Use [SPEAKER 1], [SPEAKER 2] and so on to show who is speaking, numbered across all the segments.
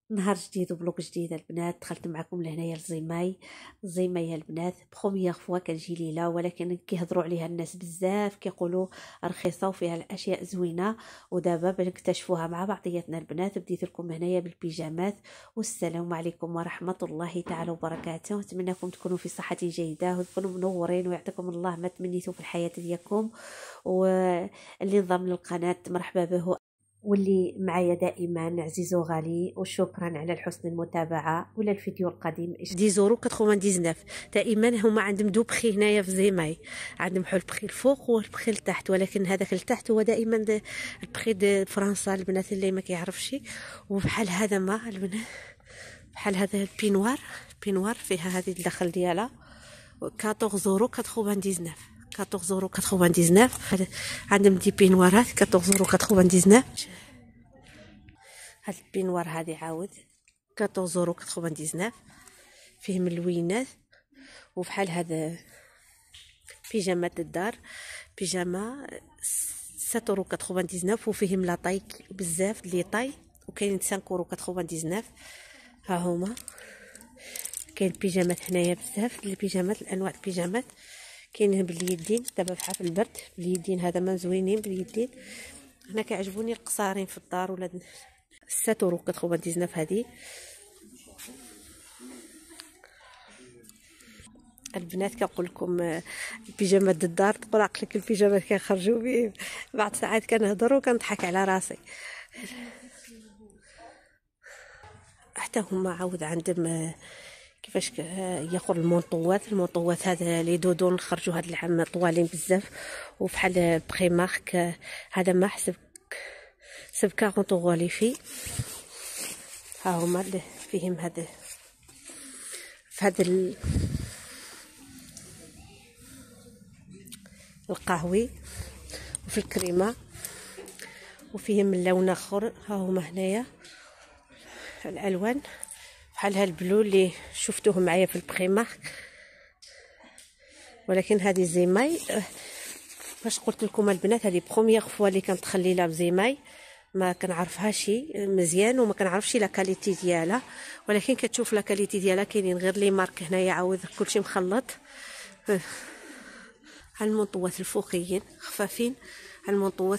[SPEAKER 1] نهار جديد وبلوك جديد البنات. دخلت معكم لهنايا الزيماي البنات. بخوميغ فوا كنجي ليله، ولكن كيهضروا عليها الناس بزاف، كيقولوا رخيصه وفيها الاشياء زوينه. ودابا بنكتشفوها مع بعضياتنا البنات. بديت لكم هنايا بالبيجامات. والسلام عليكم ورحمه الله تعالى وبركاته. نتمنىكم تكونوا في صحه جيده وتكونوا منورين ويعطيكم الله ما تمنيتوا في الحياه ديالكم. واللي انضم للقناه مرحبا به، واللي معايا دائما عزيز وغالي، وشكرا على الحسن المتابعه. ولا الفيديو القديم 10 99 دائما هما عندهم دو بخي هنايا في زيماي، عندهم حول البخي الفوق والبخي لتحت، ولكن هذاك لتحت هو دائما البخي دي فرنسا البنات اللي ما كيعرفش. وبحال هذا ما البنات، بحال هذا البينوار فيها هذه الدخل ديالها 14 €. 14,99 عندهم دي بينوارات 14,99. هاد البينوار هادي عاود 14,99 فيهم اللوينات. وبحال هذا بيجامات الدار، بيجاما 7,99 وفيهم لاطاي بزاف لي طاي، وكاينين 5,99. ها هما كاين بيجامات هنايا بزاف البيجامات، الانواع البيجامات كاينين باليدين. دابا بحال في البرد باليدين، هذا ما زوينين باليدين. هنا كيعجبوني القصارين في الدار ولا 7,99 هذه. البنات كنقول لكم البيجامات د الدار، تقول عقلك البيجامات كنخرجوا به بعض ساعات كنهضر وكنضحك على راسي. حتى هما عاود عندهم كيفاش ياخذ المونطوات هذا لي دودون خرجوا هذا العام طوالين بزاف. وبحال بخي مارك هذا ما حسب 40 € لي فيه. ها هما اللي فيهم هذا في هذا القهوي وفي الكريمه، وفيهم اللون اخر. ها هما هنايا الالوان بحال هالبلو اللي شفتوه معايا في البريمار، ولكن هذه زيماي باش قلت لكم البنات هذه بروميير فوا اللي كندخل ليله بزيماي، ما كنعرفهاش مزيان وما كنعرفش لا كاليتي ديالها، ولكن كتشوف لا كاليتي ديالها. كاينين غير لي مارك هنايا عاود كلشي مخلط. ها المنطوات الفوقيين خفافين، المنطوات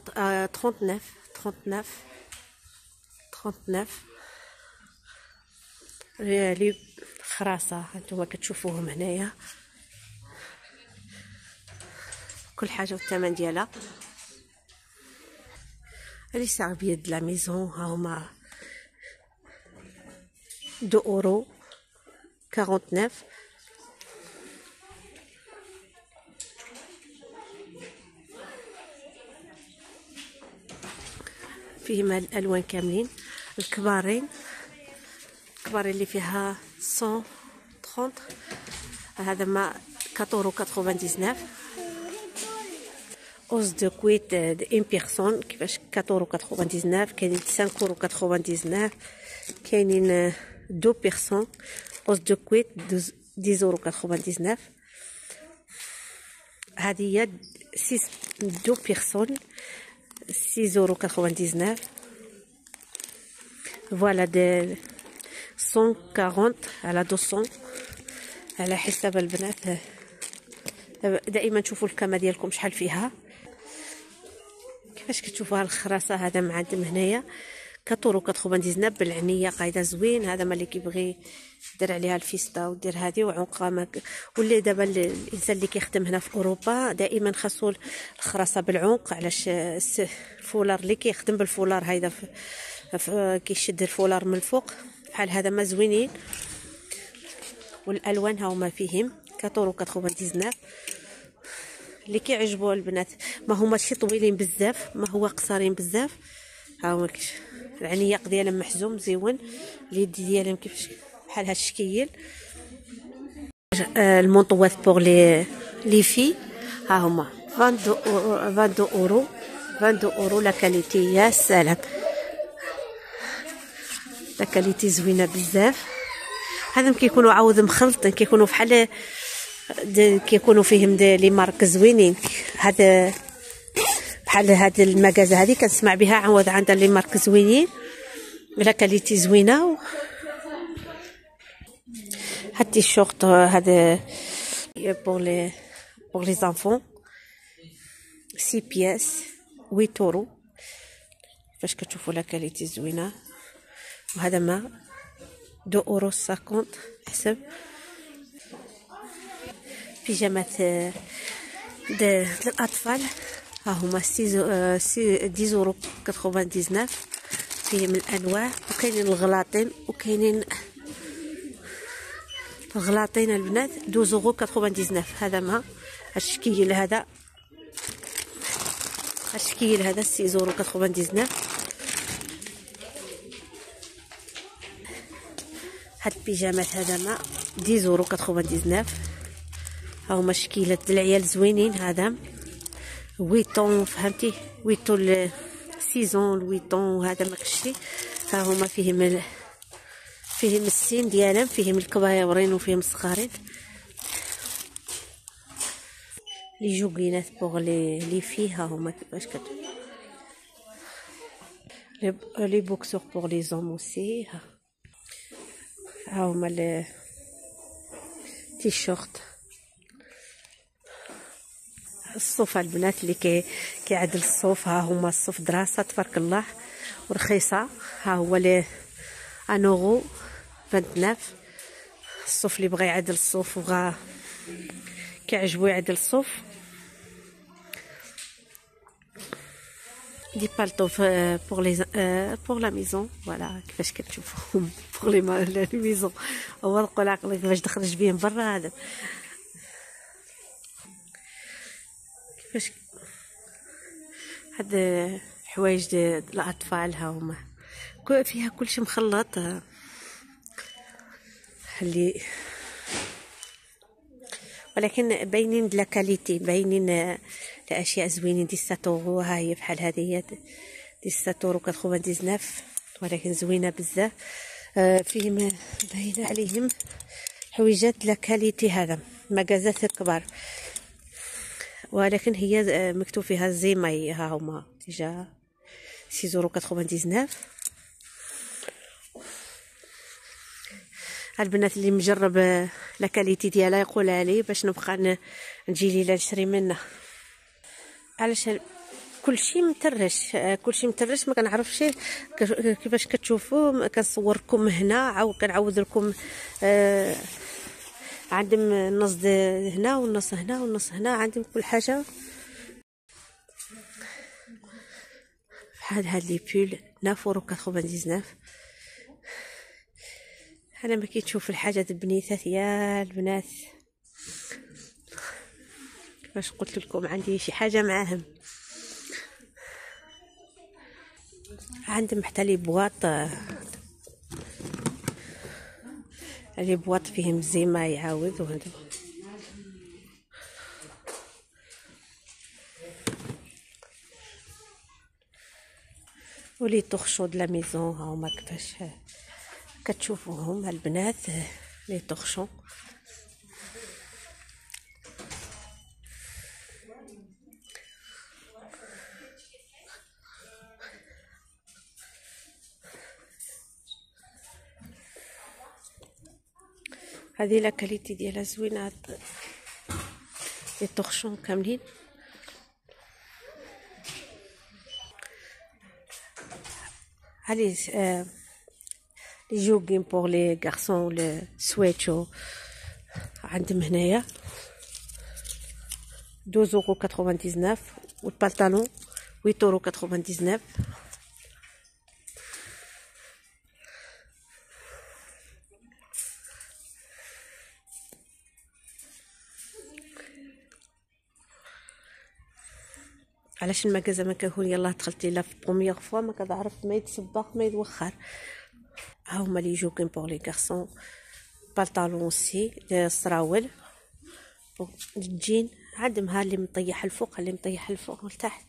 [SPEAKER 1] 39 لي خراسه هانتوما كتشوفوهم هنايا، كل حاجه والثمن ديالها. لي ساربيه د لا ميزون ها هما 2,49 €. فيهم الالوان كاملين، الكبارين اللي فيها 130. هذا ما 4,99 €. اوز دو كويت د ان بيرسون كيفاش 4,99 €. كاينين 5,99 €. كاينين 2 بيرسون اوز دو كويت 10,99 €. هذه هي 2 بيرسون 6,99 €. فوالا دي 140 على 200 على حساب البنات. دائما تشوفوا الكامه ديالكم شحال فيها. كيفاش كتشوفوها الخراسه هذا مع عندهم هنايا 4,99 € بالعنيه قايده زوين. هذا ما اللي كيبغي يدير عليها الفيستا ودير هذه وعنقه واللي دابا الانسان اللي كيخدم هنا في اوروبا دائما خاصو الخراسه بالعنق، علاش الفولار اللي كيخدم بالفولار هيدا كيشد الفولار من الفوق. بحال هذا ما زوينين، والالوان ها هما فيهم 4,99 €. اللي كيعجبوا البنات ما هما شي طويلين بزاف، ما هو قصارين بزاف. ها هما العنياق ديالهم محزوم مزيون، اليد ديالهم كيفاش بحال هاد الشكيل. المونطوات بوغ لي في ها هما 22 € لا كاليتي يا سلام، لا كاليتي زوينه بزاف. هذم كيكونوا عاود مخلطين، كيكونوا بحال كيكونوا فيهم لي مارك زوينين. هذا بحال هاد المكازه هذه كنسمع بها عاود عندها لي مارك زوينين. لا كاليتي زوينه. هاد التيشيرت هذا بور لي زانفون 6 بياس 8 اورو. فاش كتشوفوا لا كاليتي زوينه. وهذا ما 2 اورو 50 حسب. بيجامات للاطفال ها هما 10 اورو 99. فيهم الانواع وكاينين الغلاطين وكاينين الغلاطين البنات 12 اورو 99. هذا ما الشكل هذا 6 اورو 99. هاد البيجامات هذا ما 10 اورو 99. ها هما شكيلات العيال زوينين. هذا ويتون فهمتي ويتون سيزون ويتون. هذا ما كشي. ها هما فيهم السين ديالهم. فيهم الكبايرين وفيهم الصغارين. لي جوغينات بوغ لي فيه. ها هما كيفاش لي بوكسور بوغ لي زوم اوسي. ها هما لي تيشيرت. الصوف البنات اللي كيعدل الصوف. ها هما الصوف دراسه تبارك الله ورخيصه. ها هو لي 1 اورو 29. الصوف اللي بغى يعدل الصوف وبغى كيعجبو يعدل الصوف. دي بالطو بور لا ميزون. فوالا كيفاش كتشوفوهم بور لي ميزون. هو نقول عقلي كيفاش تخرج بهم برا. هذا كيفاش هاد حوايج ديال الاطفال. ها هما فيها كلشي مخلط. اللي ولكن باينين لا كاليتي باينين الاشياء زوينين. دي 7 اورو. ها هي بحال هذه هي دي 7 اورو 99 ولكن زوينه بزاف. فيهم باينه عليهم حويجات لا كاليتي. هذا مغازات كبار ولكن هي مكتوب فيها زيماي. ها هما ديجا 6 اورو 99. البنات اللي مجرب لا كاليتي ديالها يقولها لي باش نبقى نجي ليله نشري منها. علاش كلشي مترش ما كنعرفش كيفاش كتشوفوا. كنصوركم هنا عاود كنعاود لكم. عندهم النص هنا والنص هنا والنص هنا. عندهم كل حاجه. بحال هاد لي بول 9 اورو 99. انا ما كيتشوف الحاجات البنيتات يا البنات. كيفاش قلت لكم عندي شي حاجه معاهم. عندهم حتى لي بواط فيهم زيما يعاود. وهذا ولي طخشو د لا ميزون. ها هما كيفاش كتشوفوهم البنات لي طخشو. هذه لا كاليتي ديالها زوينه. لي طخشون كاملين. هذه لي جوغين بور لي غارسون لو سويتشو. عندهم هنايا 12 اورو 99 والبنطلون 8 اورو 99. علاش المكازا ما كيكون يلاه دخلتي لا في بروميير فوا ما كتعرف ما يتسبق ما يتوخر. ها هما لي جوغين بور لي غارسون. بنطلون سي السراول الجين. عندهم ها اللي مطيح الفوق اللي مطيح الفوق لتحت.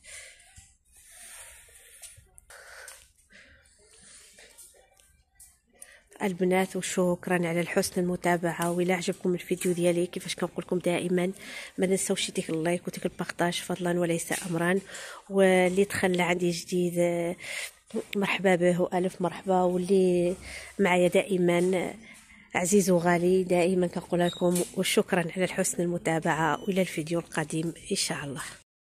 [SPEAKER 1] البنات وشكرا على الحسن المتابعه. وإلا عجبكم الفيديو ديالي كيفاش كنقول لكم دائما ما ننساوش ديك اللايك وديك البارطاج فضلا وليس امرا. واللي دخل عندي جديد مرحبا به والف مرحبا. واللي معايا دائما عزيز وغالي دائما كنقول لكم وشكرا على حسن المتابعه، والى الفيديو القادم ان شاء الله.